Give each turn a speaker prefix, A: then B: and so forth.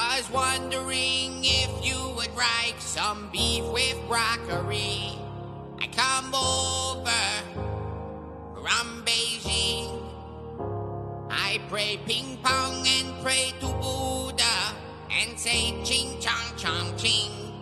A: Was wondering if you would like some beef with broccoli. I come over from Beijing. I pray ping pong and pray to Buddha and say ching chong chong ching.